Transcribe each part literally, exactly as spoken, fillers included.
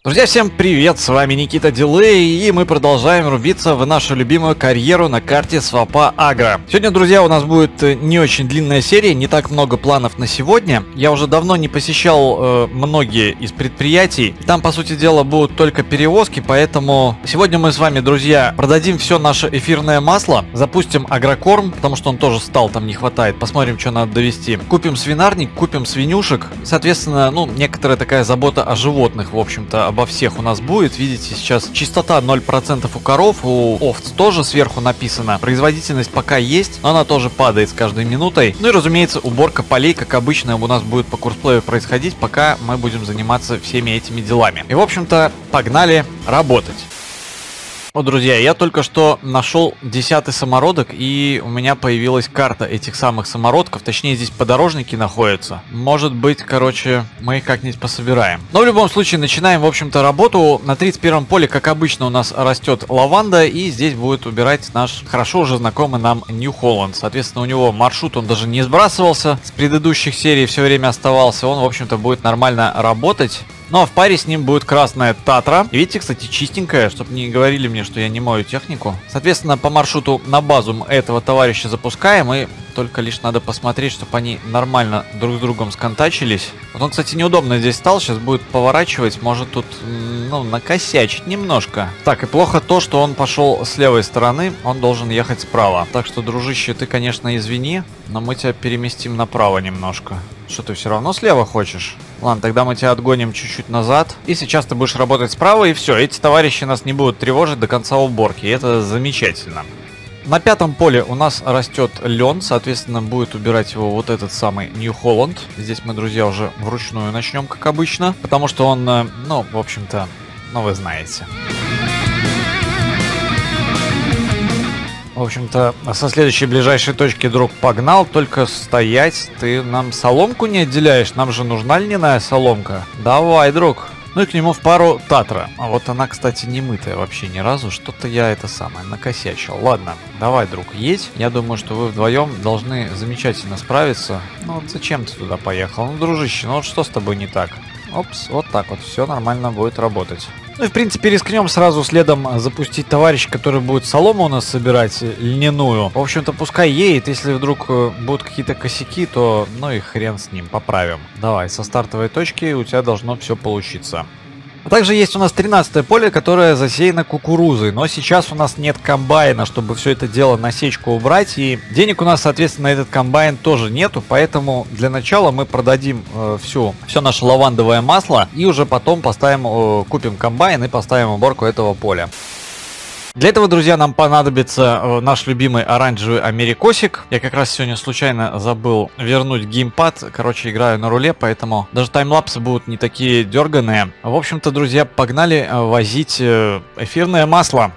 Друзья, всем привет, с вами Никита Дилей, и мы продолжаем рубиться в нашу любимую карьеру на карте Свапа Агро. Сегодня, друзья, у нас будет не очень длинная серия, не так много планов на сегодня. Я уже давно не посещал э, многие из предприятий, там, по сути дела, будут только перевозки, поэтому сегодня мы с вами, друзья, продадим все наше эфирное масло, запустим агрокорм, потому что он тоже стал, там не хватает, посмотрим, что надо довести. Купим свинарник, купим свинюшек, соответственно, ну, некоторая такая забота о животных, в общем-то, обо всех у нас будет. Видите, сейчас чистота ноль процентов у коров, у овц тоже сверху написано. Производительность пока есть, но она тоже падает с каждой минутой. Ну и, разумеется, уборка полей, как обычно, у нас будет по курсплею происходить, пока мы будем заниматься всеми этими делами. И, в общем-то, погнали работать. Вот, друзья, я только что нашел десятый самородок, и у меня появилась карта этих самых самородков. Точнее, здесь подорожники находятся. Может быть, короче, мы их как-нибудь пособираем. Но в любом случае, начинаем, в общем-то, работу. На тридцать первом поле, как обычно, у нас растет лаванда, и здесь будет убирать наш хорошо уже знакомый нам New Holland. Соответственно, у него маршрут, он даже не сбрасывался. С предыдущих серий все время оставался. Он, в общем-то, будет нормально работать. Ну а в паре с ним будет красная Татра. И видите, кстати, чистенькая, чтобы не говорили мне, что я не мою технику. Соответственно, по маршруту на базу мы этого товарища запускаем. И только лишь надо посмотреть, чтобы они нормально друг с другом сконтачились. Вот он, кстати, неудобно здесь стал. Сейчас будет поворачивать. Может тут, ну, накосячить немножко. Так, и плохо то, что он пошел с левой стороны. Он должен ехать справа. Так что, дружище, ты, конечно, извини, но мы тебя переместим направо немножко. Что, ты все равно слева хочешь? Ладно, тогда мы тебя отгоним чуть-чуть назад. И сейчас ты будешь работать справа, и все. Эти товарищи нас не будут тревожить до конца уборки. И это замечательно. На пятом поле у нас растет лен. Соответственно, будет убирать его вот этот самый New Holland. Здесь мы, друзья, уже вручную начнем, как обычно. Потому что он, ну, в общем-то, ну, вы знаете. В общем-то, со следующей ближайшей точки, друг, погнал. Только стоять. Ты нам соломку не отделяешь? Нам же нужна льняная соломка. Давай, друг. Ну и к нему в пару Татра. А вот она, кстати, не мытая вообще ни разу. Что-то я это самое накосячил. Ладно, давай, друг, едь. Я думаю, что вы вдвоем должны замечательно справиться. Ну вот зачем ты туда поехал? Ну, дружище, ну вот что с тобой не так? Опс, вот так вот. Все нормально будет работать. Ну и, в принципе, рискнем сразу следом запустить товарища, который будет солому у нас собирать, льняную. В общем-то, пускай едет. Если вдруг будут какие-то косяки, то ну и хрен с ним, поправим. Давай, со стартовой точки у тебя должно все получиться. А также есть у нас тринадцатое поле, которое засеяно кукурузой. Но сейчас у нас нет комбайна, чтобы все это дело на сечку убрать. И денег у нас, соответственно, на этот комбайн тоже нету. Поэтому для начала мы продадим э, всю, все наше лавандовое масло. И уже потом поставим, э, купим комбайн и поставим уборку этого поля. Для этого, друзья, нам понадобится э, наш любимый оранжевый америкосик. Я как раз сегодня случайно забыл вернуть геймпад. Короче, играю на руле, поэтому даже таймлапсы будут не такие дерганые. В общем-то, друзья, погнали э, возить э, эфирное масло.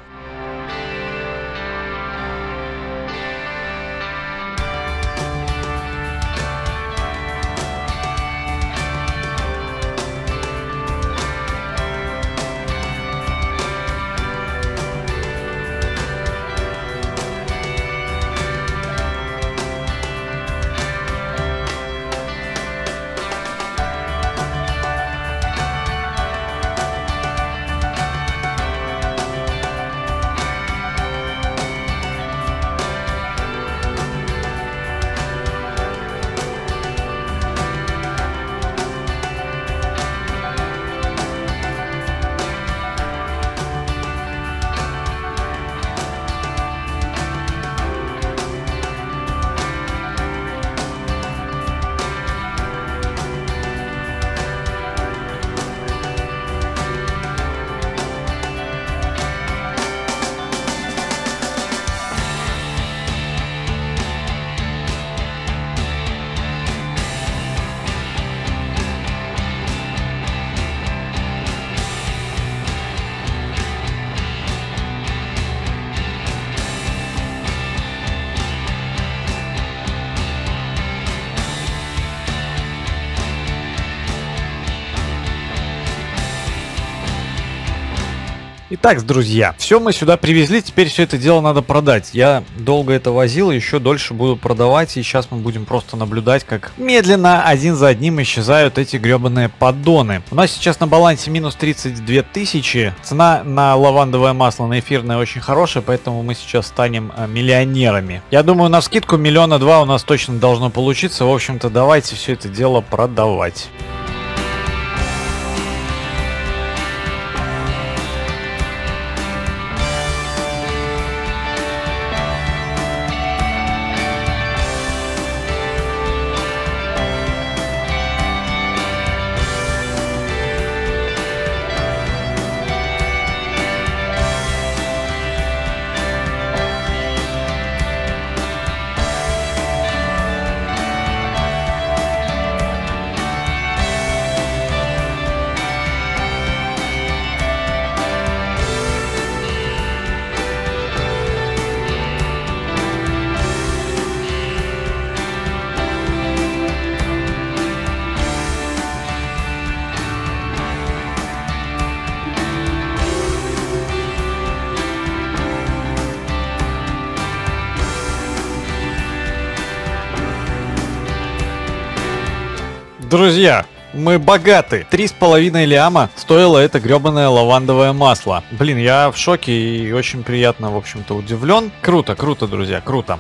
Итак, друзья, все мы сюда привезли, теперь все это дело надо продать. Я долго это возил, еще дольше буду продавать, и сейчас мы будем просто наблюдать, как медленно один за одним исчезают эти гребаные поддоны. У нас сейчас на балансе минус тридцать две тысячи, цена на лавандовое масло, на эфирное очень хорошая, поэтому мы сейчас станем миллионерами. Я думаю, на вскидку миллиона два у нас точно должно получиться, в общем-то давайте все это дело продавать. Друзья, мы богаты. Три с половиной ляма стоило это гребаное лавандовое масло. Блин, я в шоке и очень приятно, в общем-то, удивлен. Круто, круто, друзья, круто.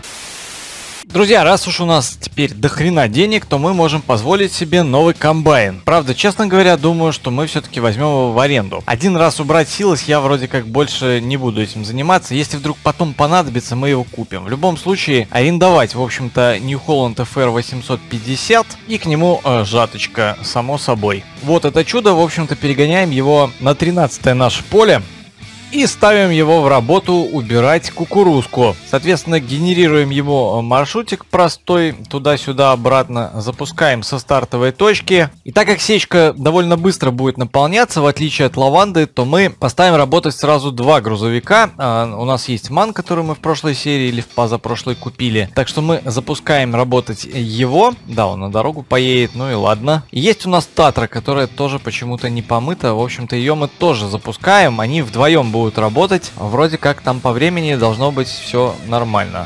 Друзья, раз уж у нас теперь до хрена денег, то мы можем позволить себе новый комбайн. Правда, честно говоря, думаю, что мы все-таки возьмем его в аренду. Один раз убрать силос, я вроде как больше не буду этим заниматься. Если вдруг потом понадобится, мы его купим. В любом случае, арендовать, в общем-то, New Holland эф эр восемьсот пятьдесят и к нему э, жаточка, само собой. Вот это чудо, в общем-то, перегоняем его на тринадцатое наше поле. И ставим его в работу убирать кукурузку. Соответственно, генерируем его маршрутик простой, туда-сюда, обратно. Запускаем со стартовой точки. И так как сечка довольно быстро будет наполняться, в отличие от лаванды, то мы поставим работать сразу два грузовика. А, у нас есть ман, который мы в прошлой серии или в позапрошлой купили. Так что мы запускаем работать его. Да, он на дорогу поедет, ну и ладно. И есть у нас Татра, которая тоже почему-то не помыта. В общем-то, ее мы тоже запускаем. Они вдвоем будут будут работать. Вроде как там по времени должно быть все нормально.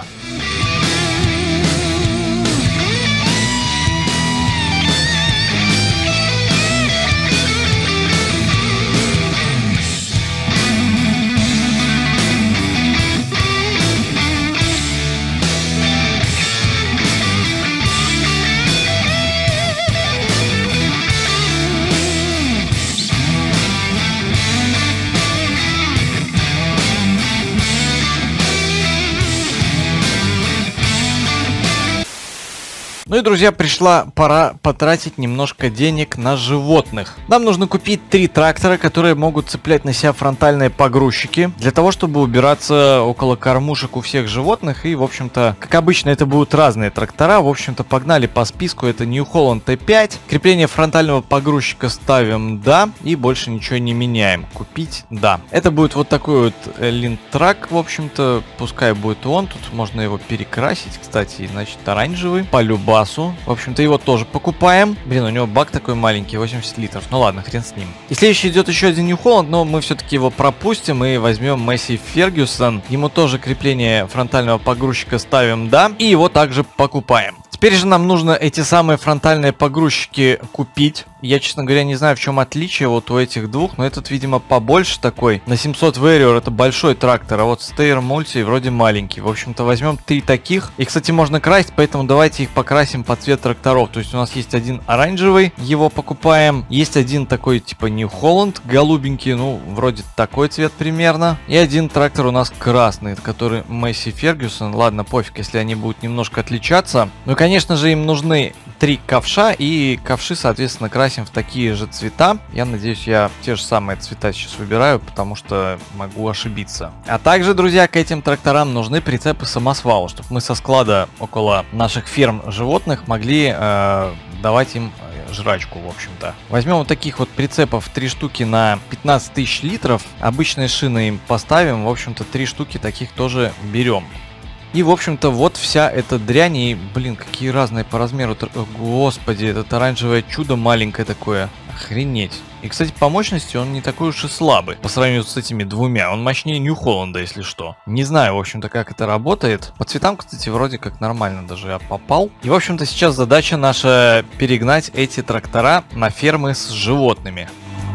Ну и, друзья, пришла пора потратить немножко денег на животных. Нам нужно купить три трактора, которые могут цеплять на себя фронтальные погрузчики, для того, чтобы убираться около кормушек у всех животных. И, в общем-то, как обычно, это будут разные трактора. В общем-то, погнали по списку. Это New Holland Т пять. Крепление фронтального погрузчика ставим «да». И больше ничего не меняем. Купить «да». Это будет вот такой вот линтрак, в общем-то. Пускай будет он. Тут можно его перекрасить, кстати, значит, оранжевый. По любасу. В общем-то, его тоже покупаем. Блин, у него бак такой маленький, восемьдесят литров. Ну ладно, хрен с ним. И следующий идет еще один New Holland, но мы все-таки его пропустим и возьмем Месси Фергюсон. Ему тоже крепление фронтального погрузчика ставим «да». И его также покупаем. Теперь же нам нужно эти самые фронтальные погрузчики купить. Я, честно говоря, не знаю, в чем отличие вот у этих двух, но этот, видимо, побольше такой. На семьсот Warrior это большой трактор, а вот Steyr Multi вроде маленький. В общем-то, возьмем три таких. И, кстати, можно красить, поэтому давайте их покрасим под цвет тракторов. То есть у нас есть один оранжевый, его покупаем. Есть один такой, типа New Holland, голубенький, ну, вроде такой цвет примерно. И один трактор у нас красный, который Месси Фергюсон. Ладно, пофиг, если они будут немножко отличаться. Ну и, конечно же, им нужны три ковша, и ковши, соответственно, красим в такие же цвета. Я надеюсь, я те же самые цвета сейчас выбираю, потому что могу ошибиться. А также, друзья, к этим тракторам нужны прицепы самосвала, чтобы мы со склада около наших ферм животных могли э, давать им жрачку, в общем-то. Возьмем вот таких вот прицепов, три штуки на пятнадцать тысяч литров. Обычные шины им поставим, в общем-то, три штуки таких тоже берем. И, в общем-то, вот вся эта дрянь. И, блин, какие разные по размеру. Господи, это оранжевое чудо маленькое такое. Охренеть. И, кстати, по мощности он не такой уж и слабый по сравнению с этими двумя. Он мощнее Нью-Холланда, если что. Не знаю, в общем-то, как это работает. По цветам, кстати, вроде как нормально даже я попал. И, в общем-то, сейчас задача наша перегнать эти трактора на фермы с животными.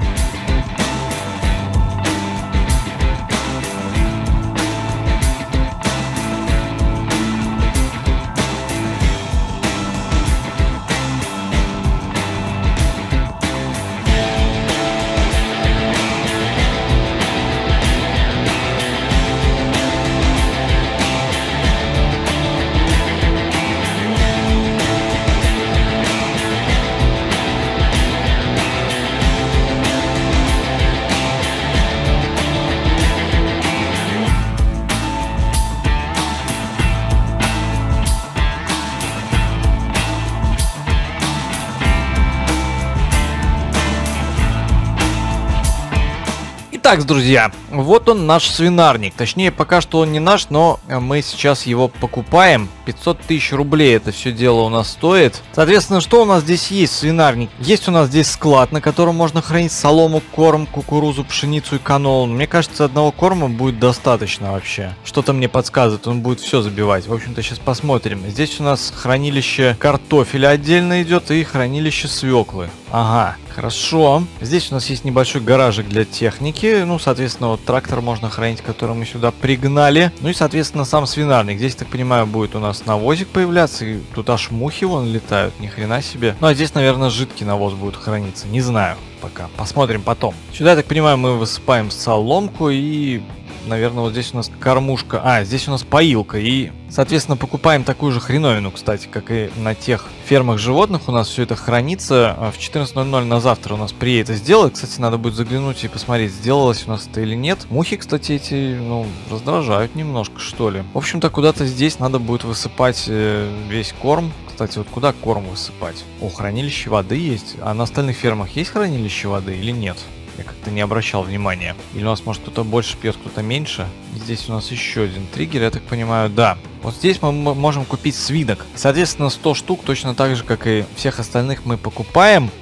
Итак, друзья, вот он наш свинарник. Точнее, пока что он не наш, но мы сейчас его покупаем. пятьсот тысяч рублей это все дело у нас стоит. Соответственно, что у нас здесь есть в свинарник? Есть у нас здесь склад, на котором можно хранить солому, корм, кукурузу, пшеницу и канолу. Мне кажется, одного корма будет достаточно вообще. Что-то мне подсказывает, он будет все забивать. В общем-то, сейчас посмотрим. Здесь у нас хранилище картофеля отдельно идет и хранилище свеклы. Ага, хорошо. Здесь у нас есть небольшой гаражик для техники. Ну, соответственно, вот трактор можно хранить, который мы сюда пригнали. Ну и, соответственно, сам свинарник. Здесь, так понимаю, будет у нас навозик появляться. И тут аж мухи вон летают, ни хрена себе. Ну, а здесь, наверное, жидкий навоз будет храниться. Не знаю пока. Посмотрим потом. Сюда, я так понимаю, мы высыпаем соломку и... Наверное, вот здесь у нас кормушка. А, здесь у нас поилка. И, соответственно, покупаем такую же хреновину, кстати, как и на тех фермах животных. У нас все это хранится. В четырнадцать ноль ноль на завтра у нас приедет сделать. Кстати, надо будет заглянуть и посмотреть, сделалось у нас это или нет. Мухи, кстати, эти, ну, раздражают немножко, что ли. В общем-то, куда-то здесь надо будет высыпать весь корм. Кстати, вот куда корм высыпать? О, хранилище воды есть. А на остальных фермах есть хранилище воды или нет? Я как-то не обращал внимания. Или у нас, может, кто-то больше пьет, кто-то меньше. Здесь у нас еще один триггер, я так понимаю, да. Вот здесь мы можем купить свинок. Соответственно, сто штук, точно так же, как и всех остальных, мы покупаем.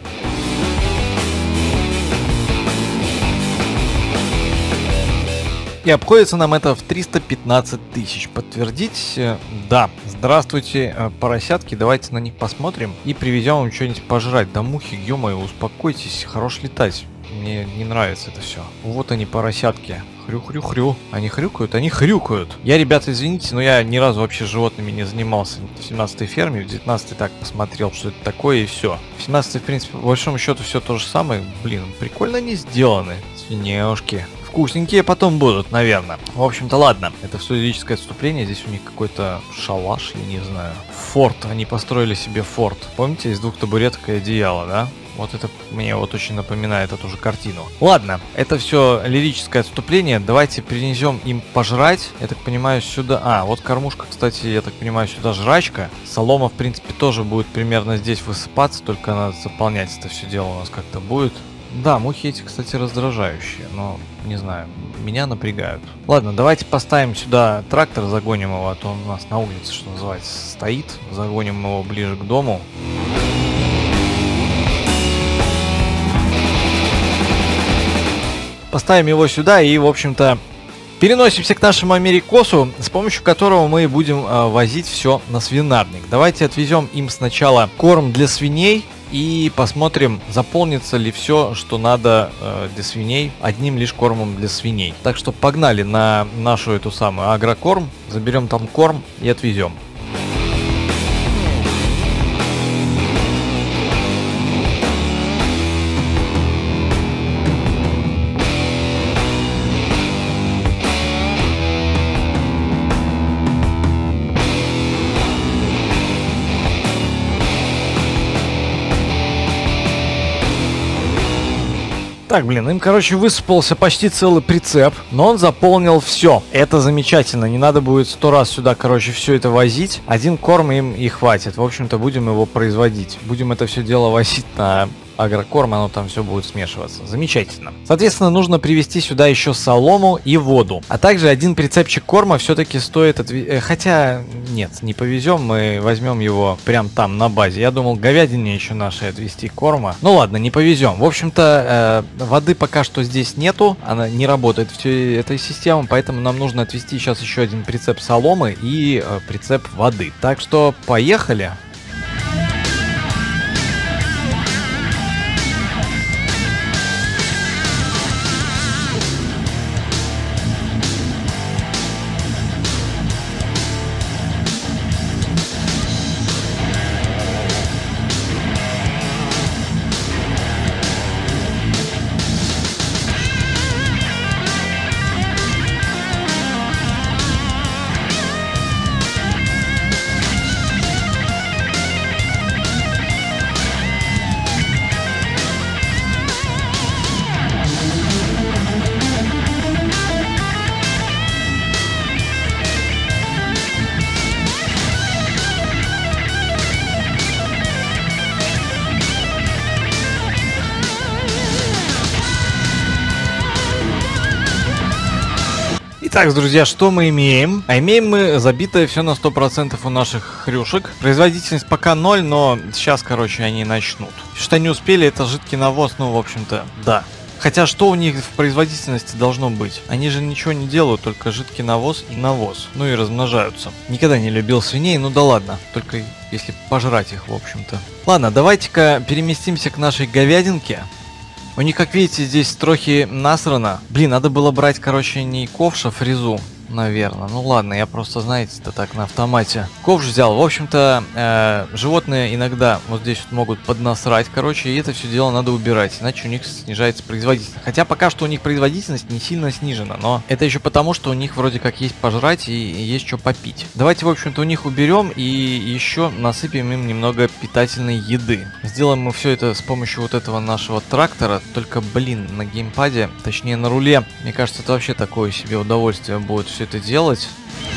И обходится нам это в триста пятнадцать тысяч. Подтвердить? Да. Здравствуйте, поросятки. Давайте на них посмотрим и привезем вам что-нибудь пожрать. Да мухи, ё-моё, успокойтесь, хорош летать. Мне не нравится это все. Вот они, поросятки. Хрю-хрю-хрю. Они хрюкают? Они хрюкают. Я, ребята, извините, но я ни разу вообще животными не занимался. В семнадцатой ферме, в девятнадцатой так посмотрел, что это такое, и все. В семнадцатой, в принципе, по большому счету, все то же самое. Блин, прикольно они сделаны. Свинешки. Вкусненькие потом будут, наверное. В общем-то, ладно. Это все лирическое отступление. Здесь у них какой-то шалаш, я не знаю. Форт. Они построили себе форт. Помните, из двух табуреток и одеяла, да? Вот это мне вот очень напоминает эту же картину. Ладно, это все лирическое отступление. Давайте принесем им пожрать. Я так понимаю, сюда... А, вот кормушка, кстати, я так понимаю, сюда жрачка. Солома, в принципе, тоже будет примерно здесь высыпаться. Только надо заполнять это все дело у нас как-то будет. Да, мухи эти, кстати, раздражающие. Но, не знаю, меня напрягают. Ладно, давайте поставим сюда трактор, загоним его. А то он у нас на улице, что называется, стоит. Загоним его ближе к дому. Поставим его сюда и, в общем-то, переносимся к нашему Америкосу, с помощью которого мы будем э, возить все на свинарник. Давайте отвезем им сначала корм для свиней и посмотрим, заполнится ли все, что надо э, для свиней, одним лишь кормом для свиней. Так что погнали на нашу эту самую агрокорм, заберем там корм и отвезем. Так, блин, им, короче, высыпался почти целый прицеп, но он заполнил все. Это замечательно, не надо будет сто раз сюда, короче, все это возить. Один корм им и хватит. В общем-то, будем его производить. Будем это все дело возить на агрокорм, оно там все будет смешиваться. Замечательно. Соответственно, нужно привезти сюда еще солому и воду. А также один прицепчик корма все-таки стоит отвезти. Хотя, нет, не повезем, мы возьмем его прям там на базе. Я думал, говядине еще нашей отвезти корма. Ну ладно, не повезем. В общем-то, э, воды пока что здесь нету. Она не работает всей этой системой, поэтому нам нужно отвезти сейчас еще один прицеп соломы и э, прицеп воды. Так что поехали. Итак, друзья, что мы имеем? А имеем мы забитое все на сто процентов у наших хрюшек. Производительность пока ноль, но сейчас, короче, они начнут. Что не успели, это жидкий навоз, ну, в общем-то, да. Хотя, что у них в производительности должно быть? Они же ничего не делают, только жидкий навоз и навоз. Ну и размножаются. Никогда не любил свиней, ну да ладно. Только если пожрать их, в общем-то. Ладно, давайте-ка переместимся к нашей говядинке. У них, как видите, здесь трохи насрано. Блин, надо было брать, короче, не ковш, а фрезу. Наверное. Ну ладно, я просто, знаете, это так на автомате. Ковш взял. В общем-то, э, животные иногда вот здесь вот могут поднасрать, короче, и это все дело надо убирать, иначе у них снижается производительность. Хотя пока что у них производительность не сильно снижена, но это еще потому, что у них вроде как есть пожрать и есть что попить. Давайте, в общем-то, у них уберем и еще насыпем им немного питательной еды. Сделаем мы все это с помощью вот этого нашего трактора, только, блин, на геймпаде, точнее на руле, мне кажется, это вообще такое себе удовольствие будет все это делать.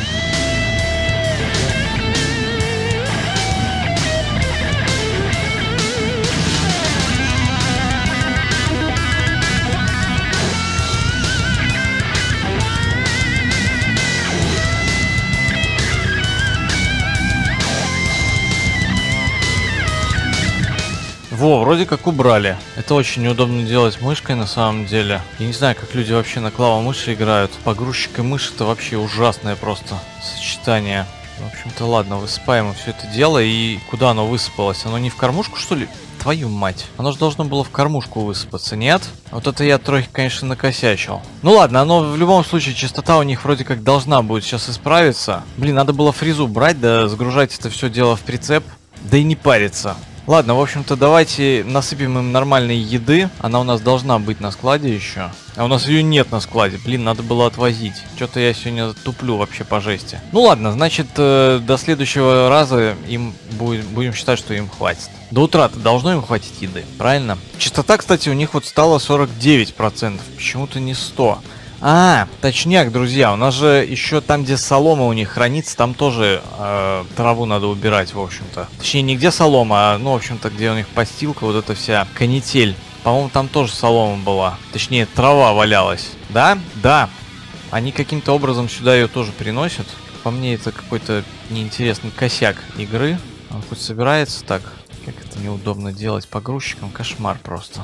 Во, вроде как убрали. Это очень неудобно делать мышкой на самом деле. Я не знаю, как люди вообще на клавомыши играют. Погрузчик и мышь — это вообще ужасное просто сочетание. В общем-то, ладно, высыпаем все это дело. И куда оно высыпалось? Оно не в кормушку, что ли? Твою мать. Оно же должно было в кормушку высыпаться, нет? Вот это я трохи, конечно, накосячил. Ну ладно, оно в любом случае, частота у них вроде как должна будет сейчас исправиться. Блин, надо было фрезу брать, да сгружать это все дело в прицеп. Да и не париться. Ладно, в общем-то, давайте насыпем им нормальной еды. Она у нас должна быть на складе еще. А у нас ее нет на складе. Блин, надо было отвозить. Что-то я сегодня туплю вообще по жести. Ну ладно, значит, э, до следующего раза им будет, будем считать, что им хватит. До утра-то должно им хватить еды, правильно? Частота, кстати, у них вот стала сорок девять процентов. Почему-то не сто. А, точняк, друзья, у нас же еще там, где солома у них хранится, там тоже э, траву надо убирать, в общем-то. Точнее, не где солома, а, ну, в общем-то, где у них постилка, вот эта вся канитель. По-моему, там тоже солома была. Точнее, трава валялась. Да? Да. Они каким-то образом сюда ее тоже приносят. По мне, это какой-то неинтересный косяк игры. Он хоть собирается так. Как это неудобно делать погрузчиком, кошмар просто.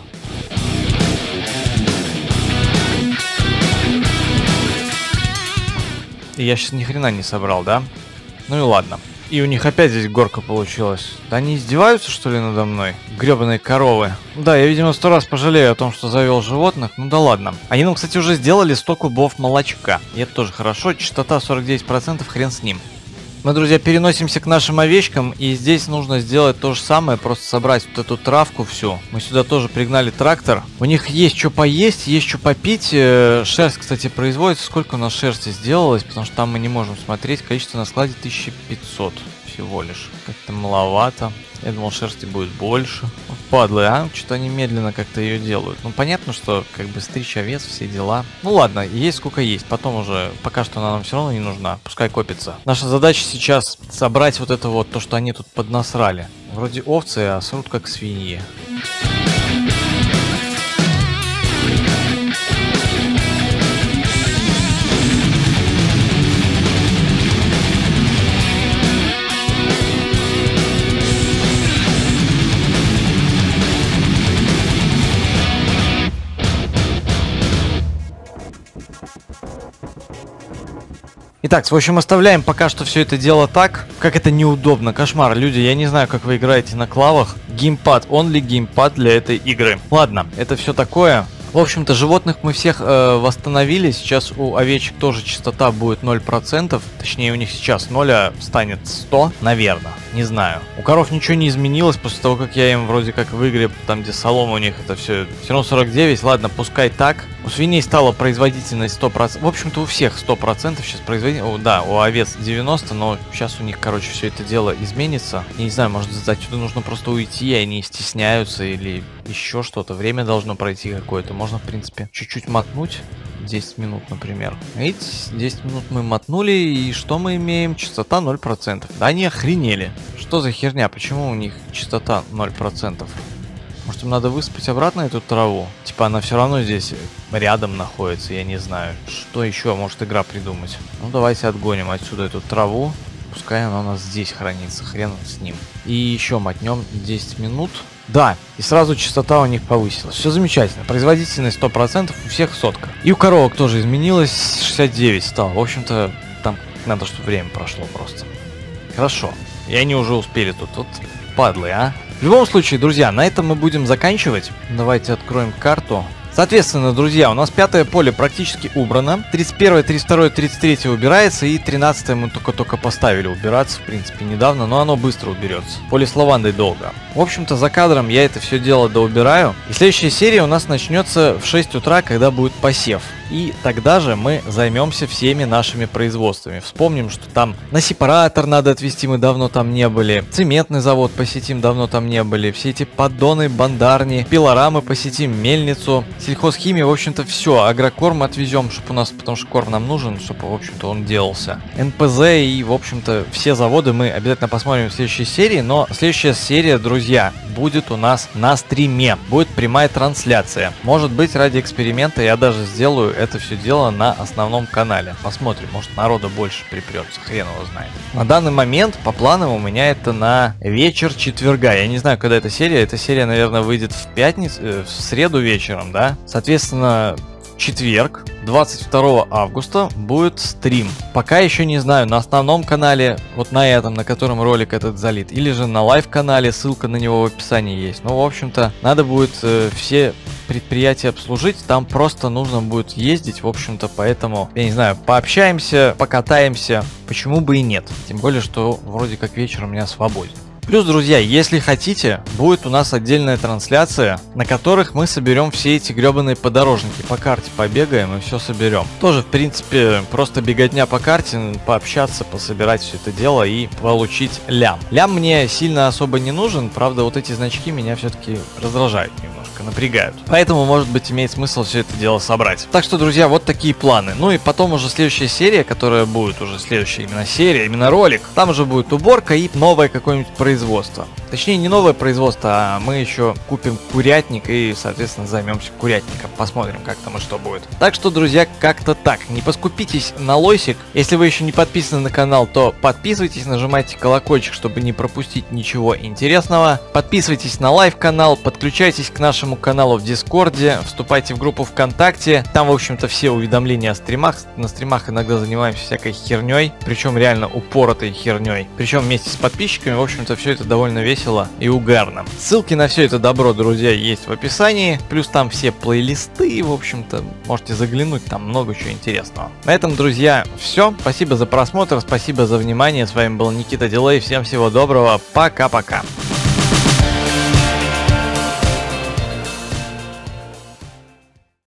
И я сейчас ни хрена не собрал, да? Ну и ладно. И у них опять здесь горка получилась. Да они издеваются, что ли, надо мной? Гребаные коровы. Да, я, видимо, сто раз пожалею о том, что завел животных. Ну да ладно. Они нам, кстати, уже сделали сто кубов молочка. И это тоже хорошо. Частота сорок девять процентов, хрен с ним. Мы, друзья, переносимся к нашим овечкам, и здесь нужно сделать то же самое, просто собрать вот эту травку всю. Мы сюда тоже пригнали трактор. У них есть что поесть, есть что попить. Шерсть, кстати, производится. Сколько у нас шерсти сделалось, потому что там мы не можем смотреть. Количество на складе тысяча пятьсот всего лишь. Как-то маловато. Я думал, шерсти будет больше. Вот падлы, а? Что-то они медленно как-то ее делают. Ну, понятно, что как бы стричь овец, все дела. Ну, ладно, есть сколько есть. Потом уже, пока что она нам все равно не нужна. Пускай копится. Наша задача сейчас собрать вот это вот, то, что они тут поднасрали. Вроде овцы, а срут как свиньи. Итак, в общем, оставляем пока что все это дело так. Как это неудобно, кошмар. Люди, я не знаю, как вы играете на клавах. Геймпад, only геймпад для этой игры. Ладно, это все такое. В общем-то, животных мы всех э, восстановили. Сейчас у овечек тоже частота будет ноль процентов. Точнее, у них сейчас ноль, а станет сто, наверное. Не знаю. У коров ничего не изменилось после того, как я им вроде как в игре, там где солома у них, это все, все равно сорок девять. Ладно, пускай так. У свиней стала производительность сто процентов. В общем-то, у всех сто процентов сейчас производительность. Да, у овец девяносто, но сейчас у них, короче, все это дело изменится. Я не знаю, может, отсюда нужно просто уйти, и они стесняются или еще что-то. Время должно пройти какое-то. Можно, в принципе, чуть-чуть мотнуть. десять минут, например. Видите, десять минут мы мотнули, и что мы имеем? Частота ноль процентов. Да они охренели. Что за херня? Почему у них частота ноль процентов? Может, им надо высыпать обратно эту траву? Типа она все равно здесь рядом находится, я не знаю. Что еще может игра придумать? Ну, давайте отгоним отсюда эту траву. Пускай она у нас здесь хранится, хрен с ним. И еще мотнем десять минут. Да, и сразу частота у них повысилась. Все замечательно. Производительность сто процентов, у всех сотка. И у коровок тоже изменилось, шестьдесят девять стало. В общем-то, там надо, чтобы время прошло просто. Хорошо. И они уже успели тут. Тут падлы, а? В любом случае, друзья, на этом мы будем заканчивать. Давайте откроем карту. Соответственно, друзья, у нас пятое поле практически убрано. тридцать первое, тридцать второе, тридцать третье убирается. И тринадцатое мы только-только поставили убираться, в принципе, недавно. Но оно быстро уберется. Поле с лавандой долго. В общем-то, за кадром я это все дело доубираю. И следующая серия у нас начнется в шесть утра, когда будет посев. И тогда же мы займемся всеми нашими производствами. Вспомним, что там на сепаратор надо отвезти, мы давно там не были. Цементный завод посетим, давно там не были. Все эти поддоны, бандарни, пилорамы посетим, мельницу, сельхозхимия, в общем-то все. Агрокорм отвезем, чтобы у нас, потому что корм нам нужен, чтобы, в общем-то, он делался. эн пэ зэ и, в общем-то, все заводы мы обязательно посмотрим в следующей серии. Но следующая серия, друзья, будет у нас на стриме. Будет прямая трансляция. Может быть, ради эксперимента я даже сделаю это все дело на основном канале. Посмотрим, может, народа больше припрется, хрен его знает. На данный момент по планам у меня это на вечер четверга. Я не знаю, когда эта серия. Эта серия, наверное, выйдет в пятницу, э, в среду вечером, да? Соответственно, в четверг, двадцать второго августа, будет стрим. Пока еще не знаю, на основном канале, вот на этом, на котором ролик этот залит, или же на лайв-канале, ссылка на него в описании есть. Ну, в общем-то, надо будет э, все предприятия обслужить, там просто нужно будет ездить, в общем-то, поэтому, я не знаю, пообщаемся, покатаемся, почему бы и нет. Тем более, что вроде как вечер у меня свободен. Плюс, друзья, если хотите, будет у нас отдельная трансляция, на которых мы соберем все эти гребаные подорожники. По карте побегаем и все соберем. Тоже, в принципе, просто беготня по карте, пообщаться, пособирать все это дело и получить лям. Лям мне сильно особо не нужен, правда, вот эти значки меня все-таки раздражают немножко, напрягают. Поэтому, может быть, имеет смысл все это дело собрать. Так что, друзья, вот такие планы. Ну и потом уже следующая серия, которая будет уже следующая именно серия, именно ролик, там уже будет уборка и новое какое-нибудь производство. Производство. Точнее, не новое производство, а мы еще купим курятник и, соответственно, займемся курятником. Посмотрим, как там и что будет. Так что, друзья, как-то так. Не поскупитесь на лойсик. Если вы еще не подписаны на канал, то подписывайтесь, нажимайте колокольчик, чтобы не пропустить ничего интересного. Подписывайтесь на лайв-канал, подключайтесь к нашему каналу в Дискорде, вступайте в группу ВКонтакте. Там, в общем-то, все уведомления о стримах. На стримах иногда занимаемся всякой херней, причем реально упоротой херней. Причем вместе с подписчиками, в общем-то, все это довольно весело и угарно. Ссылки на все это добро, друзья, есть в описании. Плюс там все плейлисты, в общем-то, можете заглянуть, там много чего интересного. На этом, друзья, все. Спасибо за просмотр, спасибо за внимание. С вами был Никита Дилей. Всем всего доброго. Пока-пока.